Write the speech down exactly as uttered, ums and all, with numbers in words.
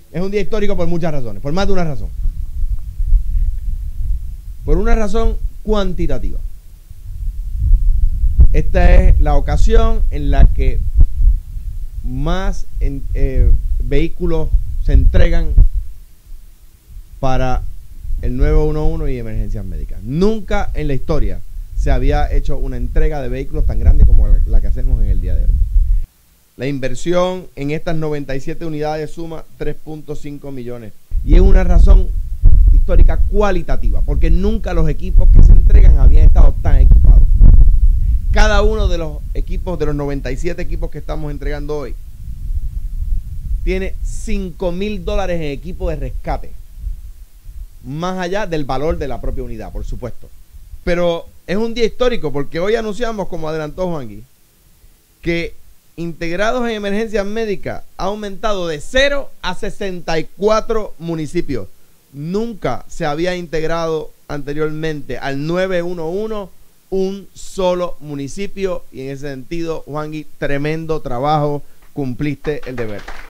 Es un día histórico por muchas razones, por más de una razón. Por una razón cuantitativa. Esta es la ocasión en la que más en, eh, vehículos se entregan para el nueve uno uno y emergencias médicas. Nunca en la historia se había hecho una entrega de vehículos tan grande como la, la que hacemos en el día de hoy. La inversión en estas noventa y siete unidades suma tres punto cinco millones y es una razón histórica cualitativa, porque nunca los equipos que se entregan habían estado tan equipados. Cada uno de los equipos, de los noventa y siete equipos que estamos entregando hoy, tiene cinco mil dólares en equipo de rescate, más allá del valor de la propia unidad, por supuesto. Pero es un día histórico porque hoy anunciamos, como adelantó Juangui, que integrados en emergencias médicas ha aumentado de cero a sesenta y cuatro municipios. Nunca se había integrado anteriormente al nueve uno uno un solo municipio y en ese sentido, Juangui, tremendo trabajo, cumpliste el deber.